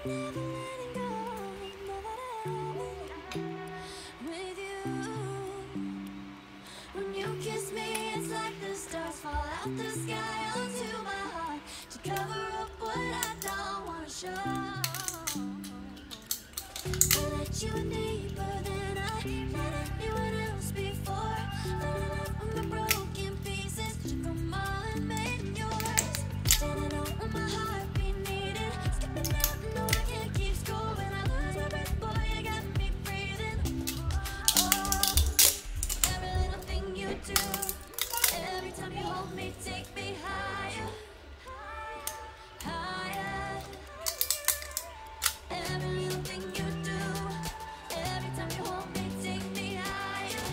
never letting go. Know that I have it with you. When you kiss me, it's like the stars fall out the sky onto my heart to cover up what I don't wanna show. I let you in deeper than I let anyone else before. Learning up from the broken pieces, took them all and made them yours. Standing out when my heart be needed, skipping out, no I can't keep score. When I lose my breath, boy, you got me breathing. Oh, every little thing you do, every time you hold me, take me higher, higher. Every little thing you do, every time you hold me, take me higher,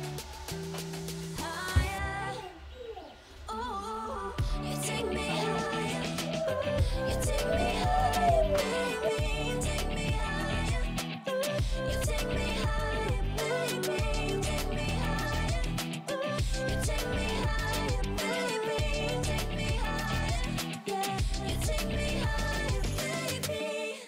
higher. Oh, you take me higher, you take me higher, baby, you take me higher, you take me higher, baby, you take me higher, you take me higher, baby, you take me higher, yeah, you take me higher, baby.